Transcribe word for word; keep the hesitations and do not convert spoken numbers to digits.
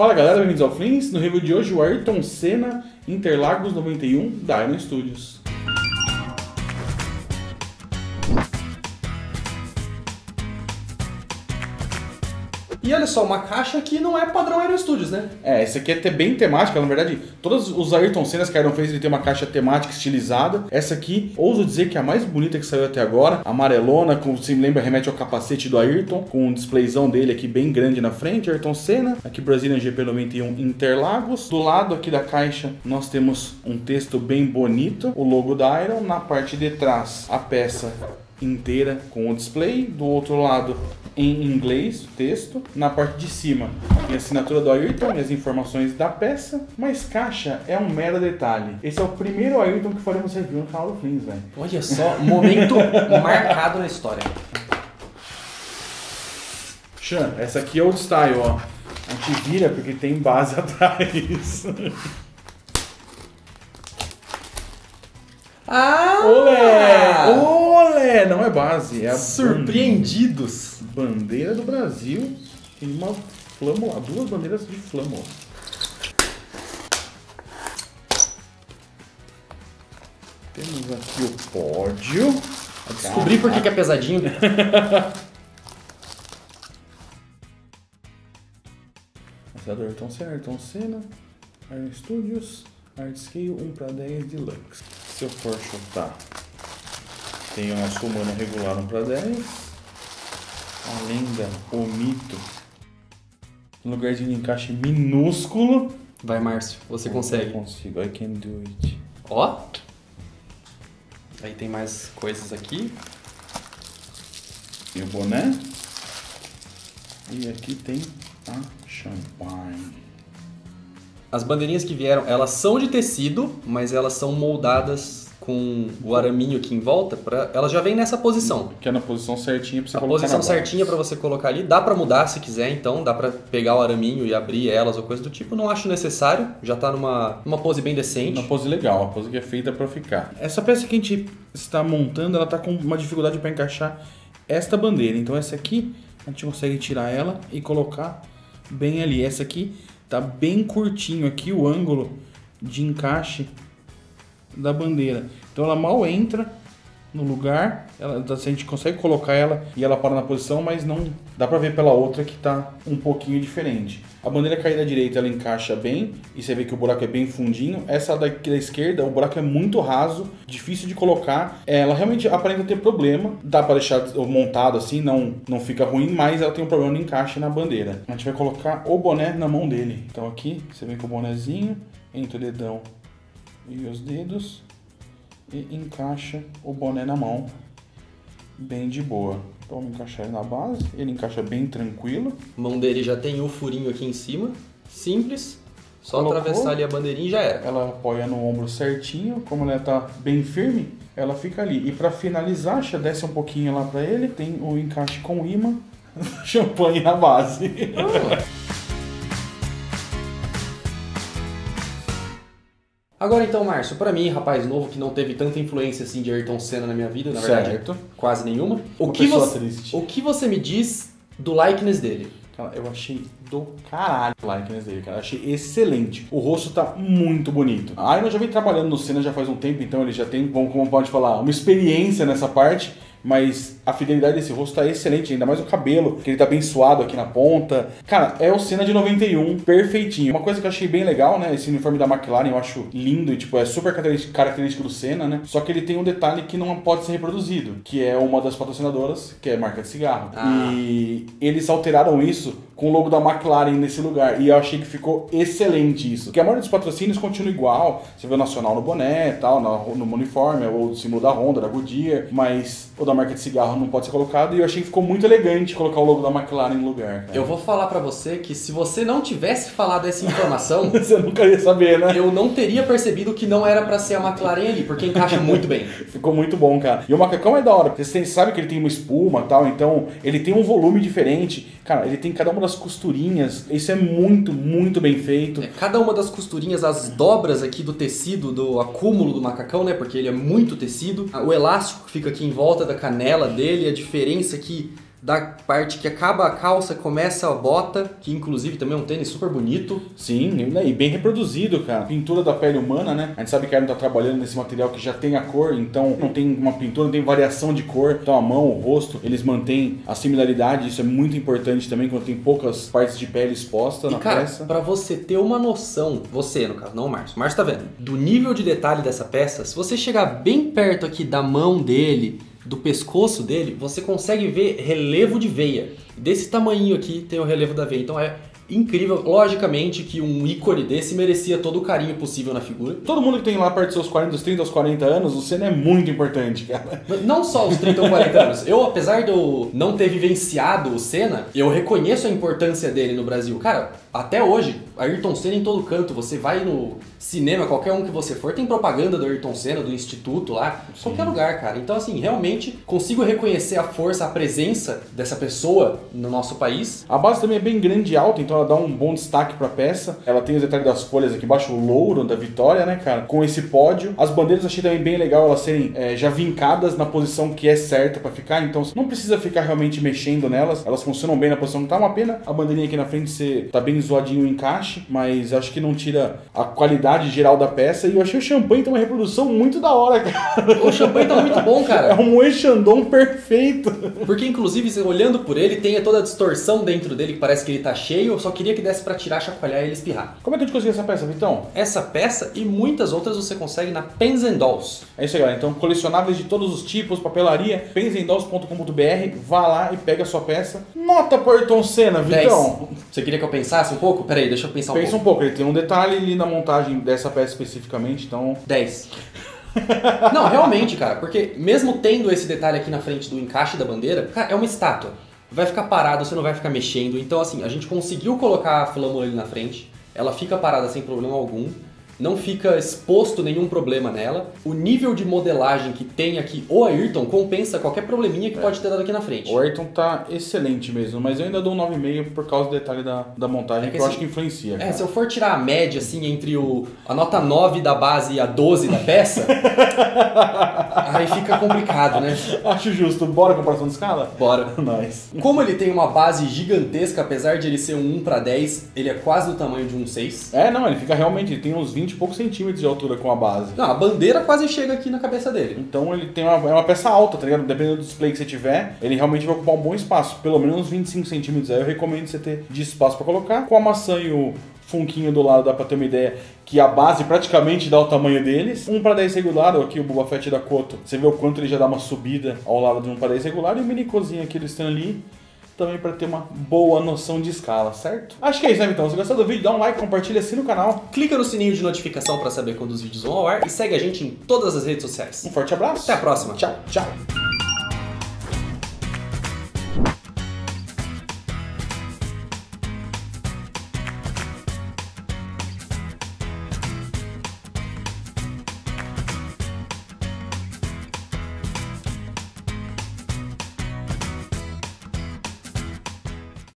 Fala galera, bem-vindos ao Flins. No review de hoje, o Ayrton Senna Interlagos noventa e um da Iron Studios. E olha só, uma caixa que não é padrão Aero Studios, né? É, essa aqui é bem temática, na verdade, todos os Ayrton Sennas que a Iron fez, ele tem uma caixa temática estilizada. Essa aqui, ouso dizer que é a mais bonita que saiu até agora, amarelona, com, se me lembra, remete ao capacete do Ayrton, com um displayzão dele aqui bem grande na frente, Ayrton Senna, aqui Brazilian G P noventa e um Interlagos. Do lado aqui da caixa, nós temos um texto bem bonito, o logo da Iron, na parte de trás, a peça inteira com o display, do outro lado em inglês, o texto, na parte de cima tem a assinatura do Ayrton e as informações da peça, mas caixa é um mero detalhe. Esse é o primeiro Ayrton que faremos review no canal do Flins, velho. Olha só, momento marcado na história. Xan, essa aqui é old style, ó. A gente vira porque tem base atrás. Ah! Olé! Olé! Não é base, é a surpreendidos. Bandeira do Brasil. Tem uma flâmula, duas bandeiras de flâmula. Temos aqui o pódio. Descobri por que que é pesadinho. Lançador Ayrton Senna, Ayrton Senna, Iron Studios, Art Scale um para dez Deluxe. Se eu for chutar, tem o nosso humano regular um para dez. A lenda, o mito. Um lugarzinho de encaixe minúsculo. Vai, Márcio, você Eu consegue. consigo, I can do it. Ó. Aí tem mais coisas aqui. E o boné. E aqui tem a champanhe. As bandeirinhas que vieram, elas são de tecido, mas elas são moldadas com o araminho aqui em volta. Pra... Elas já vêm nessa posição. Que é na posição certinha pra você a colocar. A posição na certinha para você colocar ali. Dá pra mudar se quiser, então. Dá pra pegar o araminho e abrir elas ou coisa do tipo. Não acho necessário. Já tá numa, numa pose bem decente. Uma pose legal, uma pose que é feita pra ficar. Essa peça que a gente está montando, ela tá com uma dificuldade para encaixar esta bandeira. Então essa aqui, a gente consegue tirar ela e colocar bem ali. Essa aqui tá bem curtinho aqui o ângulo de encaixe da bandeira. Então ela mal entra no lugar, ela, a gente consegue colocar ela e ela para na posição, mas não dá pra ver pela outra que tá um pouquinho diferente. A bandeira caída da direita ela encaixa bem e você vê que o buraco é bem fundinho. Essa daqui da esquerda, o buraco é muito raso, difícil de colocar. Ela realmente aparenta ter problema, dá pra deixar montado assim, não, não fica ruim, mas ela tem um problema no encaixe na bandeira. A gente vai colocar o boné na mão dele. Então aqui você vem com o bonézinho, entra o dedão e os dedos e encaixa o boné na mão bem de boa. Então vamos encaixar ele na base, ele encaixa bem tranquilo. A mão dele já tem o furinho aqui em cima, simples, só Colocou, atravessar ali a bandeirinha e já era. Ela apoia no ombro certinho, como ela tá bem firme, ela fica ali. E para finalizar, já desce um pouquinho lá para ele, tem o encaixe com imã, champanhe na base. Oh. Agora então, Márcio, pra mim, rapaz novo que não teve tanta influência assim de Ayrton Senna na minha vida, na verdade, Certo. quase nenhuma. O Uma que, pessoa você, triste. o que você me diz do likeness dele? Cara, eu achei do caralho o likeness dele, cara. Eu achei excelente. O rosto tá muito bonito. A Iron já vem trabalhando no Senna já faz um tempo, então ele já tem, como pode falar, uma experiência nessa parte. Mas a fidelidade desse rosto tá excelente, ainda mais o cabelo, que ele tá bem suado aqui na ponta. Cara, é o Senna de noventa e um, perfeitinho. Uma coisa que eu achei bem legal, né? Esse uniforme da McLaren eu acho lindo e tipo, é super característico do Senna, né? Só que ele tem um detalhe que não pode ser reproduzido, que é uma das patrocinadoras, que é a marca de cigarro. Ah. E eles alteraram isso com o logo da McLaren nesse lugar. E eu achei que ficou excelente isso. Porque a maioria dos patrocínios continua igual. Você vê o Nacional no boné e tal, no, no uniforme, ou o símbolo da Honda, da Goodyear, mas o da marca de cigarro não pode ser colocado, e eu achei que ficou muito elegante colocar o logo da McLaren no lugar, cara. Eu vou falar pra você que se você não tivesse falado essa informação, você nunca ia saber, né? Eu não teria percebido que não era pra ser a McLaren ali, porque encaixa muito bem. Ficou muito bom, cara. E o macacão é da hora, porque você sabe que ele tem uma espuma e tal, então ele tem um volume diferente. Cara, ele tem cada uma das costurinhas, isso é muito, muito bem feito. É, cada uma das costurinhas, as dobras aqui do tecido, do acúmulo do macacão, né, porque ele é muito tecido. O elástico que fica aqui em volta da canela dele, a diferença aqui da parte que acaba a calça, começa a bota, que inclusive também é um tênis super bonito. Sim, e bem reproduzido, cara. Pintura da pele humana, né? A gente sabe que a Iron tá trabalhando nesse material que já tem a cor, então não tem uma pintura, não tem variação de cor. Então a mão, o rosto, eles mantêm a similaridade, isso é muito importante também quando tem poucas partes de pele exposta e na cara, peça. Pra você ter uma noção, você no caso, não o Márcio, o Márcio tá vendo, do nível de detalhe dessa peça, se você chegar bem perto aqui da mão dele, do pescoço dele, você consegue ver relevo de veia. Desse tamanhinho aqui tem o relevo da veia. Então é incrível. Logicamente que um ícone desse merecia todo o carinho possível na figura. Todo mundo que tem lá perto dos seus quarenta, dos trinta aos quarenta anos, o Senna é muito importante, cara. Não só os trinta ou quarenta anos. Eu, apesar de eu não ter vivenciado o Senna, eu reconheço a importância dele no Brasil. Cara, até hoje, Ayrton Senna em todo canto. Você vai no cinema, qualquer um que você for, tem propaganda do Ayrton Senna, do Instituto lá, Sim. qualquer lugar, cara. Então, assim, realmente consigo reconhecer a força, a presença dessa pessoa no nosso país. A base também é bem grande e alta, então ela dá um bom destaque pra peça. Ela tem os detalhes das folhas aqui embaixo, o louro da vitória, né, cara? Com esse pódio. As bandeiras eu achei também bem legal elas serem é, já vincadas na posição que é certa pra ficar, então não precisa ficar realmente mexendo nelas. Elas funcionam bem na posição que tá. Uma pena a bandeirinha aqui na frente ser, tá bem zoadinho o encaixe, mas acho que não tira a qualidade geral da peça. E eu achei o champanhe tem uma reprodução muito da hora, cara. O champanhe tá muito bom, cara. É um Moët Chandon perfeito. Porque, inclusive, olhando por ele, tem toda a distorção dentro dele, que parece que ele tá cheio. Eu só queria que desse pra tirar, chacoalhar e ele espirrar. Como é que a gente conseguiu essa peça, Vitão? Essa peça e muitas outras você consegue na Pens and Dolls. É isso aí, galera. Então, colecionáveis de todos os tipos, papelaria, pens and dolls ponto com ponto b r. Vá lá e pega a sua peça. Nota por Ayrton Senna, Vitão. dez. Você queria que eu pensasse um pouco? Peraí, deixa eu pensar um Pensa pouco. um pouco. Ele tem um detalhe ali na montagem dessa peça especificamente, então... dez. Não, realmente, cara, porque mesmo tendo esse detalhe aqui na frente do encaixe da bandeira, cara, é uma estátua. Vai ficar parado, você não vai ficar mexendo. Então, assim, a gente conseguiu colocar a flâmula ali na frente. Ela fica parada sem problema algum. Não fica exposto nenhum problema nela. O nível de modelagem que tem aqui, o Ayrton, compensa qualquer probleminha que é. pode ter dado aqui na frente. O Ayrton tá excelente mesmo, mas eu ainda dou um nove vírgula cinco por causa do detalhe da, da montagem, é que, que eu assim, acho que influencia. É, cara. Se eu for tirar a média, assim, entre o, a nota nove da base e a doze da peça, aí fica complicado, né? Acho justo. Bora comparação de escala? Bora. Nice. Como ele tem uma base gigantesca, apesar de ele ser um um para dez, ele é quase do tamanho de um seis. É, não, ele fica realmente, ele tem uns vinte e poucos centímetros de altura com a base. Não, a bandeira quase chega aqui na cabeça dele. Então ele tem uma, é uma peça alta, tá ligado? Dependendo do display que você tiver, ele realmente vai ocupar um bom espaço. Pelo menos uns vinte e cinco centímetros aí eu recomendo você ter de espaço pra colocar. Com a maçã e o funquinho do lado dá pra ter uma ideia que a base praticamente dá o tamanho deles. um para dez regular, aqui o Boba Fett da Koto, você vê o quanto ele já dá uma subida ao lado de um para dez regular. E o mini cozinho aqui do Stan Lee, também para ter uma boa noção de escala, certo? Acho que é isso, né, então? Se gostou do vídeo, dá um like, compartilha, assina o canal. Clica no sininho de notificação para saber quando os vídeos vão ao ar e segue a gente em todas as redes sociais. Um forte abraço. Até a próxima. Tchau, tchau.